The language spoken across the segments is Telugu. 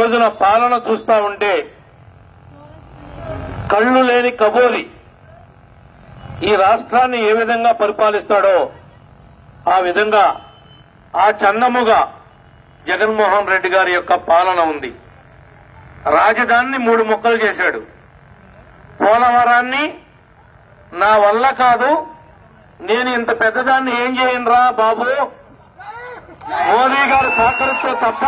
రోజున పాలన చూస్తా ఉంటే కళ్ళు లేని కబోలి ఈ రాష్ట్రాన్ని ఏ విధంగా పరిపాలిస్తాడో ఆ విధంగా ఆ చందముగా జగన్మోహన్ రెడ్డి గారి యొక్క పాలన ఉంది. రాజధానిని 3 ముక్కలు చేశాడు. పోలవరాన్ని నా వల్ల కాదు, నేను ఇంత పెద్దదాన్ని ఏం చేయనురా బాబు, మోదీ గారు సహకరిస్తే తప్ప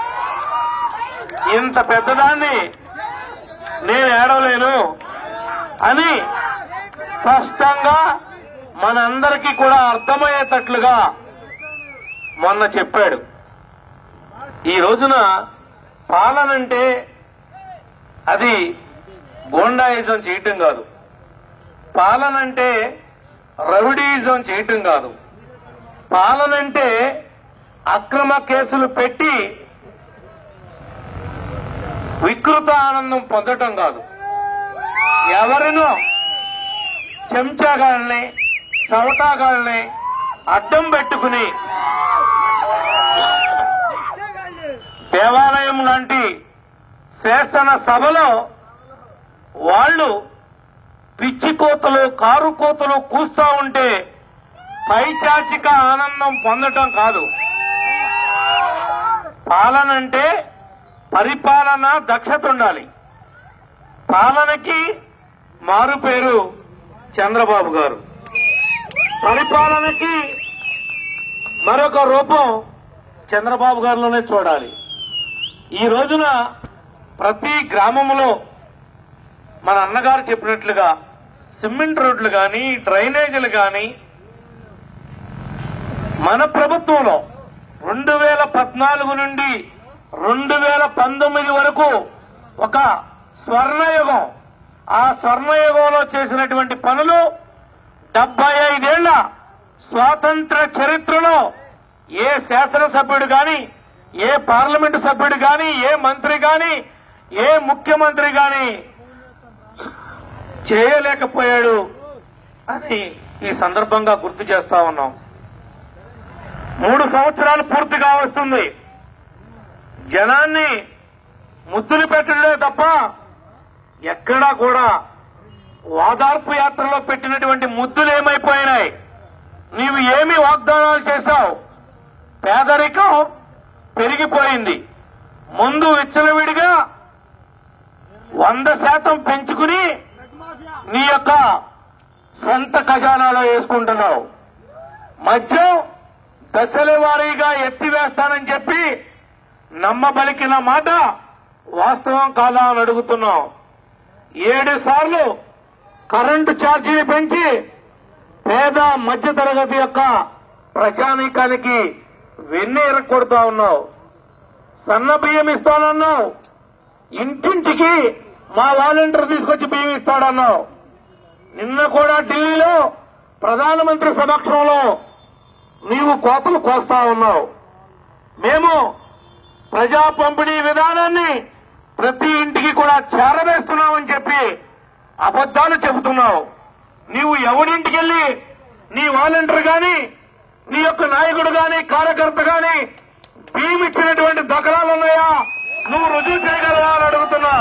ఇంత పెద్దదాన్ని నేను ఏడవలేను అని స్పష్టంగా మనందరికీ కూడా అర్థమయ్యేటట్లుగా మొన్న చెప్పాడు. ఈ రోజున పాలనంటే అది గోండాయిజం చేయటం కాదు, పాలనంటే రౌడీయిజం చేయటం కాదు, పాలనంటే అక్రమ కేసులు పెట్టి వికృత ఆనందం పొందటం కాదు, ఎవరినో చెంచాగాళ్ళని చవటాగాళ్ళని అడ్డం పెట్టుకుని దేవాలయం లాంటి శాసన సభలో వాళ్ళు పిచ్చి కోతలు కారు కోతలు కూస్తా ఉంటే పైచాచిక ఆనందం పొందటం కాదు. పాలనంటే పరిపాలన దక్షత ఉండాలి. పాలనకి మారు పేరు చంద్రబాబు గారు, పరిపాలనకి మరొక రూపం చంద్రబాబు గారిలోనే చూడాలి. ఈ రోజున ప్రతి గ్రామంలో మన అన్నగారు చెప్పినట్లుగా సిమెంట్ రోడ్లు కానీ డ్రైనేజీలు కానీ మన ప్రభుత్వంలో 2014 నుండి 2019 వరకు ఒక స్వర్ణయుగం, ఆ స్వర్ణయుగంలో చేసినటువంటి పనులు 75 ఏళ్ల స్వాతంత్ర చరిత్రలో ఏ శాసనసభ్యుడు కానీ, ఏ పార్లమెంటు సభ్యుడు కానీ, ఏ మంత్రి కానీ, ఏ ముఖ్యమంత్రి కానీ చేయలేకపోయాడు అని ఈ సందర్భంగా గుర్తు చేస్తా ఉన్నాం. 3 సంవత్సరాలు పూర్తిగా వస్తుంది. జనాన్ని ముద్దులు పెట్టడమే తప్ప ఎక్కడా కూడా ఓదార్పు యాత్రలో పెట్టినటువంటి ముద్దులు ఏమైపోయినాయి? నీవు ఏమి వాగ్దానాలు చేశావు? పేదరికం పెరిగిపోయింది. ముందు విచ్చలవిడిగా 100% పెంచుకుని నీ యొక్క సొంత ఖజానాలో వేసుకుంటున్నావు. మద్యం దశల వారీగా ఎత్తివేస్తానని చెప్పి నమ్మబలికిన మాట వాస్తవం కాదా అని అడుగుతున్నాం. 7 సార్లు కరెంటు ఛార్జీని పెంచి పేద మధ్యతరగతి యొక్క ప్రజానీకానికి వెన్ను ఎరక్కొడుతా ఉన్నావు. సన్న బియ్యం ఇస్తానన్నావు, ఇంటింటికి మా వాలంటీర్ తీసుకొచ్చి బియ్యం ఇస్తాడన్నావు. నిన్న కూడా ఢిల్లీలో ప్రధానమంత్రి సమక్షంలో నీవు కోతలు కోస్తా ఉన్నావు. మేము ప్రజా పంపిణీ విధానాన్ని ప్రతి ఇంటికి కూడా చేరవేస్తున్నామని చెప్పి అబద్దాలు చెబుతున్నావు. నీవు ఎవరింటికి వెళ్లి నీ వాలంటీర్ గాని, నీ యొక్క నాయకుడు గాని, కార్యకర్త గాని బియ్యం ఇచ్చినటువంటి దాఖలాలున్నాయా? నువ్వు రుజువు చేయగలవా అని అడుగుతున్నా.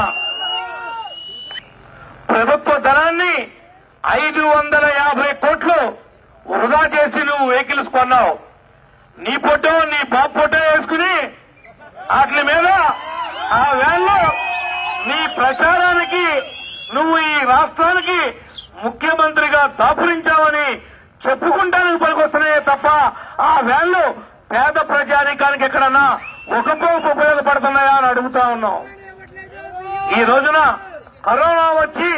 ప్రభుత్వ ధనాన్ని 550 కోట్లు వృధా చేసి నువ్వు వెహికల్స్ కొన్నావు. నీ ఫోటో, నీ బాబు ఫోటో వేసుకుని వాటి మీద ఆ వ్యాన్లో నీ ప్రచారానికి నువ్వు ఈ రాష్ట్రానికి ముఖ్యమంత్రిగా దాపురించావని చెప్పుకుంటానికి పనికొస్తున్నాయే తప్ప ఆ వ్యాన్లు పేద ప్రజానీకానికి ఎక్కడన్నా ఉపయోగపడుతున్నాయా అని అడుగుతా ఉన్నాం. ఈ రోజున కరోనా వచ్చి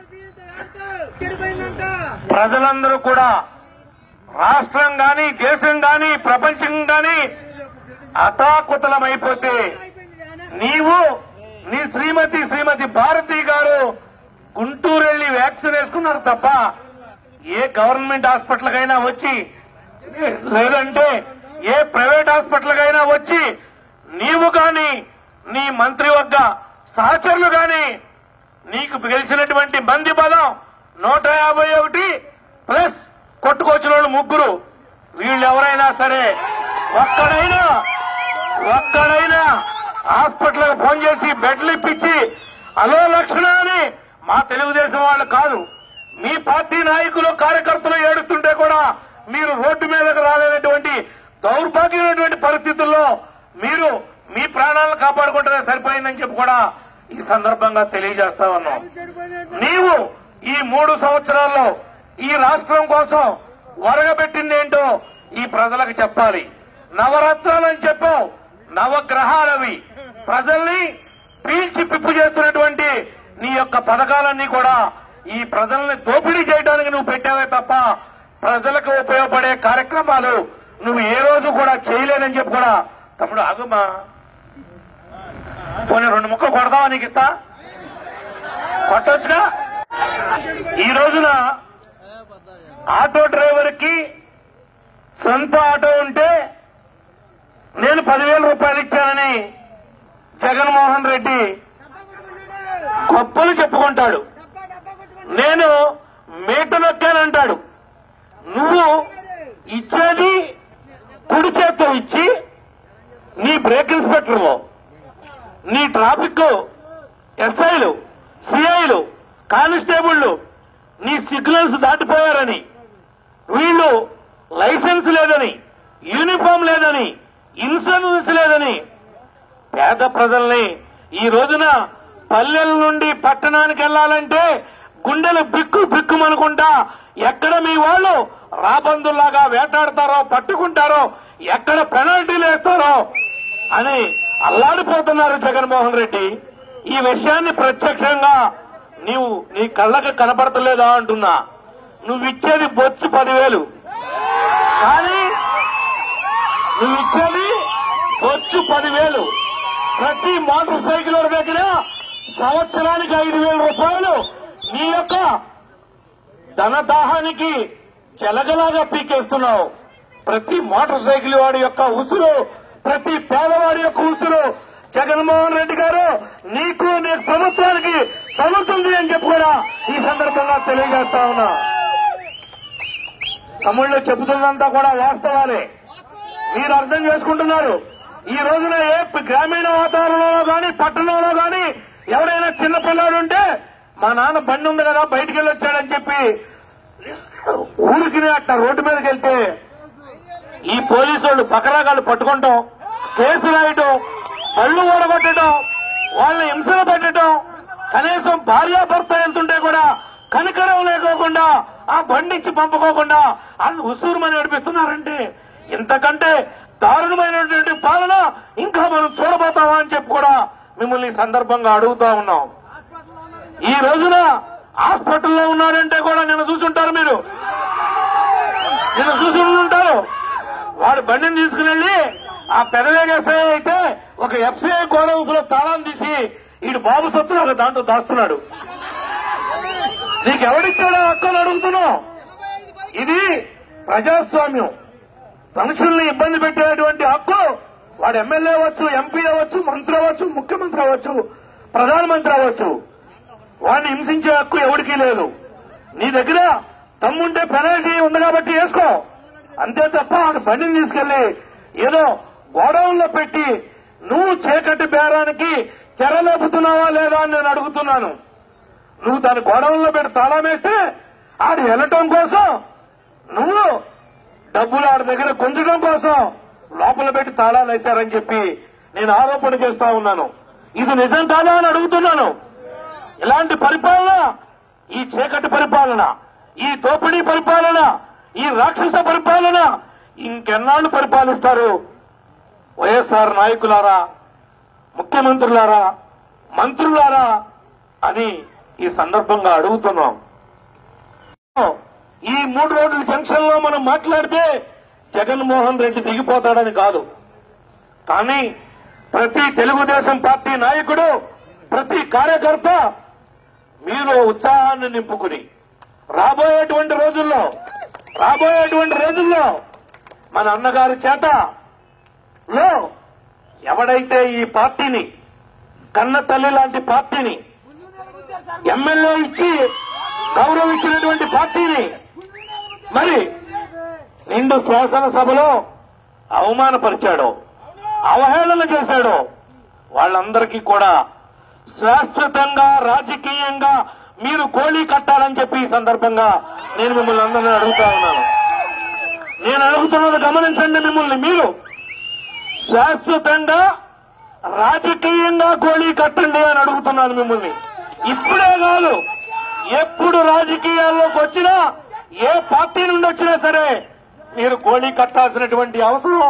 ప్రజలందరూ కూడా రాష్ట్రం గాని, దేశం గాని, ప్రపంచం గాని అతాకుతలమైపోతే నీవు, నీ శ్రీమతి భారతి గారు గుంటూరు వెళ్లి వ్యాక్సిన్ వేసుకున్నారు తప్ప ఏ గవర్నమెంట్ హాస్పిటల్కైనా వచ్చి, లేదంటే ఏ ప్రైవేట్ హాస్పిటల్కైనా వచ్చి నీవు గాని, నీ మంత్రివర్గ సహచరులు గాని, నీకు గెలిచినటువంటి మంది బలం 151 ప్లస్ కొట్టుకొచ్చిన వాళ్ళు 3, వీళ్ళు ఎవరైనా సరే ఒక్కడైనా హాస్పిటల్కి ఫోన్ చేసి బెడ్లు ఇప్పించి అలో లక్షణ అని మా తెలుగుదేశం వాళ్ళు కాదు, మీ పార్టీ నాయకులు కార్యకర్తలు ఏడుస్తుంటే కూడా మీరు రోడ్డు మీదకు రాలేనటువంటి దౌర్భాగ్యమైనటువంటి పరిస్థితుల్లో మీరు మీ ప్రాణాలను కాపాడుకుంటే సరిపోయిందని చెప్పి కూడా ఈ సందర్భంగా తెలియజేస్తా ఉన్నాం. నీవు ఈ 3 సంవత్సరాల్లో ఈ రాష్ట్రం కోసం ఒరగబెట్టిందేంటో ఈ ప్రజలకు చెప్పాలి. నవరత్నాలని చెప్పావు, నవగ్రహాలవి. ప్రజల్ని పీల్చి పిప్పు చేస్తున్నటువంటి నీ యొక్క పథకాలన్నీ కూడా ఈ ప్రజల్ని దోపిడీ చేయడానికి నువ్వు పెట్టావే తప్ప ప్రజలకు ఉపయోగపడే కార్యక్రమాలు నువ్వు ఏ రోజు కూడా చేయలేనని చెప్పి కూడా తమ్ముడు ఆగుమా, పోనీ 2 ముక్కలు కొడదావా, నీకు ఇస్తా, కొట్టొచ్చుగా. ఈ రోజున ఆటో డ్రైవర్ కి సొంత ఆటో ఉంటే నేను 10,000 రూపాయలు ఇచ్చానని జగన్మోహన్ రెడ్డి గొప్పలు చెప్పుకుంటాడు. నేను మేట నొక్కానంటాడు. నువ్వు ఇచ్చేది కుడి చేత్తో ఇచ్చి నీ బ్రేక్ ఇన్స్పెక్టర్లు, నీ ట్రాఫిక్ ఎస్ఐలు, సిఐలు, కానిస్టేబుళ్లు నీ సిగ్నల్స్ దాటిపోయారని, వీళ్ళు లైసెన్స్ లేదని, యూనిఫామ్ లేదని, ఇన్సూరెన్స్ లేదని పేద ప్రజల్ని ఈ రోజున పల్లెల నుండి పట్టణానికి వెళ్లాలంటే గుండెలు బిక్కు బిక్కుమనుకుంటా ఎక్కడ మీ వాళ్ళు రాబందుల్లాగా వేటాడతారో, పట్టుకుంటారో, ఎక్కడ పెనాల్టీలు వేస్తారో అని అల్లాడిపోతున్నారు జగన్మోహన్ రెడ్డి. ఈ విషయాన్ని ప్రత్యక్షంగా నీ కళ్ళకి కనపడతలేదా అంటున్నా. నువ్విచ్చేది బొచ్చు 10,000, కానీ నువ్విచ్చేది బొచ్చు 10,000. ప్రతి మోటార్ సైకిల్ దగ్గర సంవత్సరానికి 5,000 రూపాయలు నీ యొక్క ధనదాహానికి చెలగలాగా పీకేస్తున్నావు. ప్రతి మోటార్ సైకిల్ వాడి యొక్క ఉసురు, ప్రతి పేదవాడి యొక్క ఉసురు జగన్మోహన్ రెడ్డి గారు నీకు నీ ప్రభుత్వానికి తగులుతుంది అని చెప్పి కూడా ఈ సందర్భంగా తెలియజేస్తా ఉన్నా. తమిళ్లో చెబుతున్నంతా కూడా వాస్తవాలే, మీరు అర్థం చేసుకుంటున్నారు. ఈ రోజున ఏ గ్రామీణ వాతావరణంలో కానీ పట్టణంలో కానీ ఎవరైనా చిన్నపిల్లాడు ఉంటే మా నాన్న బండి ఉంది కదా బయటికి వెళ్ళొచ్చాడని చెప్పి ఊరికి అట్లా రోడ్డు మీదకి వెళ్తే ఈ పోలీసు వాళ్ళు బకరాగాళ్ళు పట్టుకుంటాం, కేసు రాయటం, పళ్ళు ఊడగొట్టడం, వాళ్ళని హింసలు పెట్టడం, కనీసం భార్యాభర్త వెళ్తుంటే కూడా కనికరం లేకోకుండా ఆ బండిచ్చి పంపుకోకుండా వాళ్ళు ఉసూరుమని నడిపిస్తున్నారంటే ఇంతకంటే దారుణమైనటువంటి పాలన ఇంకా మనం చూడబోతామా అని చెప్పి కూడా మిమ్మల్ని ఈ సందర్భంగా అడుగుతా ఉన్నాం. ఈ రోజున హాస్పిటల్లో ఉన్నాడంటే కూడా నిన్న చూసుంటారు, మీరు నిన్న చూసి ఉంటారు. వాడు బండిని తీసుకుని ఆ పెదవేగేసే అయితే ఒక ఎఫ్సీఐ గోడౌన్స్ లో తాళం తీసి ఈడు బాబు సొత్తులు ఒక దాంట్లో దాస్తున్నాడు. నీకెవడిచ్చాడో హక్కులు అడుగుతున్నావు. ఇది ప్రజాస్వామ్యం. మనుషుల్ని ఇబ్బంది పెట్టేటువంటి హక్కు వాడు ఎమ్మెల్యే అవ్వచ్చు, ఎంపీ అవ్వచ్చు, మంత్రి అవ్వచ్చు, ముఖ్యమంత్రి అవ్వచ్చు, ప్రధానమంత్రి అవ్వచ్చు. వాడిని హింసించే హక్కు ఎవరికీ లేదు. నీ దగ్గర తమ్ముంటే పెనాల్టీ ఉంది కాబట్టి వేసుకో, అంతే తప్ప వాడు బండిని తీసుకెళ్లి ఏదో గోడౌన్లో పెట్టి నువ్వు చీకటి బేరానికి తెరలేపుతున్నావా లేదా అని నేను అడుగుతున్నాను. నువ్వు దాని గోడౌన్లో పెట్టి తాళం వేస్తే ఆడు వెళ్ళటం కోసం, నువ్వు డబ్బులు ఆడి దగ్గర గుంజడం కోసం లోపల పెట్టి తాళాలు వేశారని చెప్పి నేను ఆరోపణ చేస్తా ఉన్నాను. ఇది నిజం కాదా అని అడుగుతున్నాను. ఇలాంటి పరిపాలన, ఈ చీకటి పరిపాలన, ఈ దోపిడీ పరిపాలన, ఈ రాక్షస పరిపాలన ఇంకెన్నాళ్లు పరిపాలిస్తారు? వైఎస్ఆర్ నాయకులారా, ముఖ్యమంత్రులారా, మంత్రులారా అని ఈ సందర్భంగా అడుగుతున్నాం. ఈ 3 రోడ్ల జంక్షన్ లో మనం మాట్లాడితే జగన్మోహన్ రెడ్డి దిగిపోతాడని కాదు, కానీ ప్రతి తెలుగుదేశం పార్టీ నాయకుడు, ప్రతి కార్యకర్త మీలో ఉత్సాహాన్ని నింపుకుని రాబోయేటువంటి రోజుల్లో మన అన్నగారి చేతలో ఎవడైతే ఈ పార్టీని, కన్న తల్లి లాంటి పార్టీని, ఎమ్మెల్యే ఇచ్చి గౌరవించినటువంటి పార్టీని మరి నిండు శాసనసభలో అవమానపరిచాడో, అవహేళన చేశాడో వాళ్ళందరికీ కూడా శాశ్వతంగా రాజకీయంగా మీరు గోళీ కట్టాలని చెప్పి ఈ సందర్భంగా నేను మిమ్మల్ని అందరినీ అడుగుతా ఉన్నాను. నేను అడుగుతున్నది గమనించండి, మిమ్మల్ని మీరు శాశ్వతంగా రాజకీయంగా గోళీ కట్టండి అని అడుగుతున్నాను మిమ్మల్ని. ఇప్పుడే కాదు, ఎప్పుడు రాజకీయాల్లోకి వచ్చినా, ఏ పార్టీ నుండి వచ్చినా సరే మీరు గోళీ కట్టాల్సినటువంటి అవసరం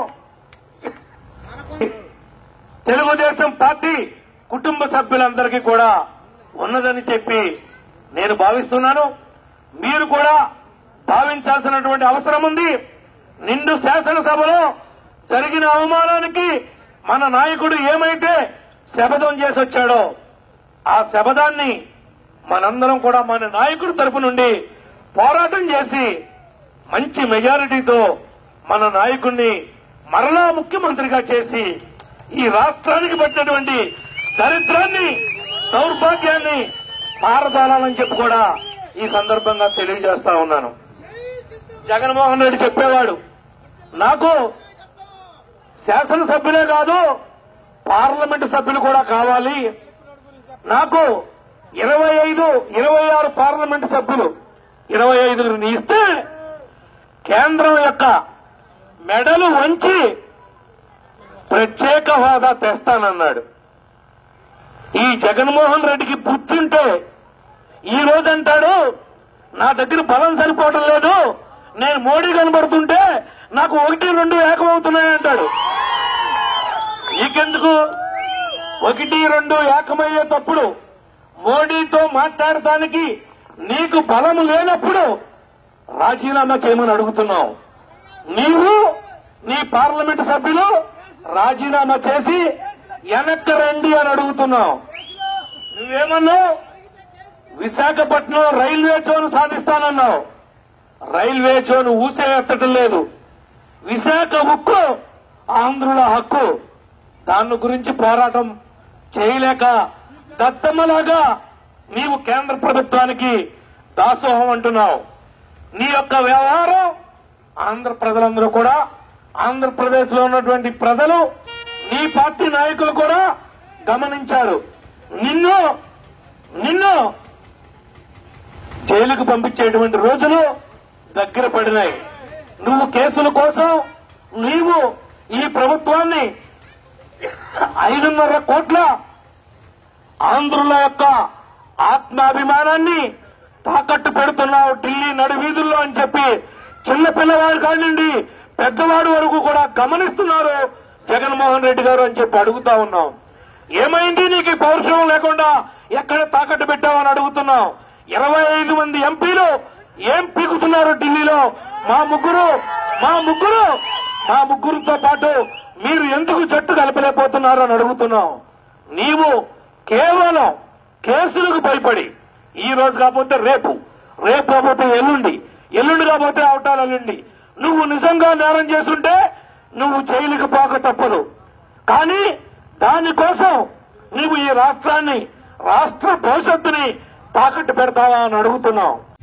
తెలుగుదేశం పార్టీ కుటుంబ సభ్యులందరికీ కూడా ఉన్నదని చెప్పి నేను భావిస్తున్నాను. మీరు కూడా భావించాల్సినటువంటి అవసరం ఉంది. నిండు శాసనసభలో జరిగిన అవమానానికి మన నాయకుడు ఏమైతే శపథం చేసి వచ్చాడో ఆ శపథాన్ని మనందరం కూడా మన నాయకుడి తరపు నుండి పోరాటం చేసి మంచి మెజారిటీతో మన నాయకుడిని మరలా ముఖ్యమంత్రిగా చేసి ఈ రాష్ట్రానికి పట్టినటువంటి దరిద్రాన్ని, దౌర్భాగ్యాన్ని పారదోలాలని చెప్పి కూడా ఈ సందర్భంగా తెలియజేస్తా ఉన్నాను. జగన్మోహన్ రెడ్డి చెప్పేవాడు, నాకు శాసనసభ్యులే కాదు పార్లమెంటు సభ్యులు కూడా కావాలి, నాకు 26 పార్లమెంటు సభ్యులు 25 ఇస్తే కేంద్రం యొక్క మెడలు వంచి ప్రత్యేక హోదా తెస్తానన్నాడు. ఈ జగన్మోహన్ రెడ్డికి బుద్ధుంటే ఈ రోజు అంటాడు, నా దగ్గర బలం సరిపోవటం లేదు, నేను మోడీ కనబడుతుంటే నాకు 1-2 ఏకమవుతున్నాయంటాడు. నీకెందుకు 1-2 ఏకమయ్యేటప్పుడు మోడీతో మాట్లాడటానికి నీకు బలం లేనప్పుడు రాజీనామా చేయమని అడుగుతున్నావు. నీవు నీ పార్లమెంటు సభ్యులు రాజీనామా చేసి వెనక్కి రండి అని అడుగుతున్నావు. నువ్వేమన్నావు? విశాఖపట్నం రైల్వే జోన్ సాధిస్తానన్నావు. రైల్వే జోన్ ఊసే ఎత్తడం లేదు. విశాఖ ఉక్కు ఆంధ్రుల హక్కు, దాని గురించి పోరాటం చేయలేక దత్తమ్మలాగా నీవు కేంద్ర ప్రభుత్వానికి దాసోహం అంటున్నావు. నీ యొక్క వ్యవహారం ఆంధ్ర ప్రజలందరూ కూడా, ఆంధ్రప్రదేశ్ లో ఉన్నటువంటి ప్రజలు, నీ పార్టీ నాయకులు కూడా గమనించారు. నిన్ను జైలుకు పంపించేటువంటి రోజులు దగ్గర పడినాయి. నువ్వు కేసుల కోసం నీవు ఈ ప్రభుత్వాన్ని 5.5 కోట్ల ఆంధ్రుల యొక్క ఆత్మాభిమానాన్ని తాకట్టు పెడుతున్నావు ఢిల్లీ నడివీధుల్లో అని చెప్పి చిన్న పిల్లవాడి కాడి నుండి పెద్దవాడి వరకు కూడా గమనిస్తున్నారు జగన్మోహన్ రెడ్డి గారు అని చెప్పి అడుగుతా ఉన్నాం. ఏమైంది నీకు పౌరుషం లేకుండా ఎక్కడ తాకట్టు పెట్టామని అడుగుతున్నాం. 25 మంది ఎంపీలు ఏం పీకుతున్నారు ఢిల్లీలో? మా ముగ్గురుతో పాటు మీరు ఎందుకు జట్టు కలపలేకపోతున్నారు అని అడుగుతున్నాం. నీవు కేవలం కేసులకు భయపడి ఈ రోజు కాకపోతే రేపు కాకపోతే ఎల్లుండి కాకపోతే అవటాలు ఎల్లుండి నువ్వు నిజంగా నేరం చేసుంటే నువ్వు జైలుకి పోక తప్పదు. కానీ దానికోసం నీవు ఈ రాష్ట్రాన్ని, రాష్ట్ర భవిష్యత్తుని తాకట్టు పెడతావా అని అడుగుతున్నావు.